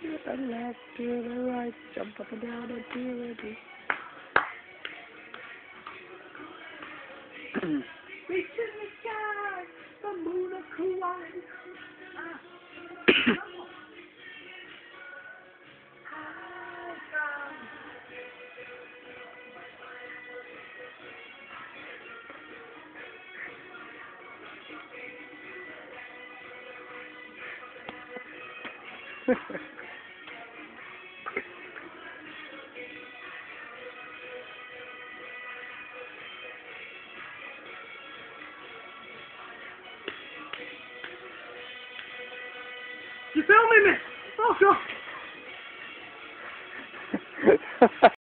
the left, to the right, jump up and down until you're ready. Reach in the sky, the moon of Hawaii. You filming me? Oh, God.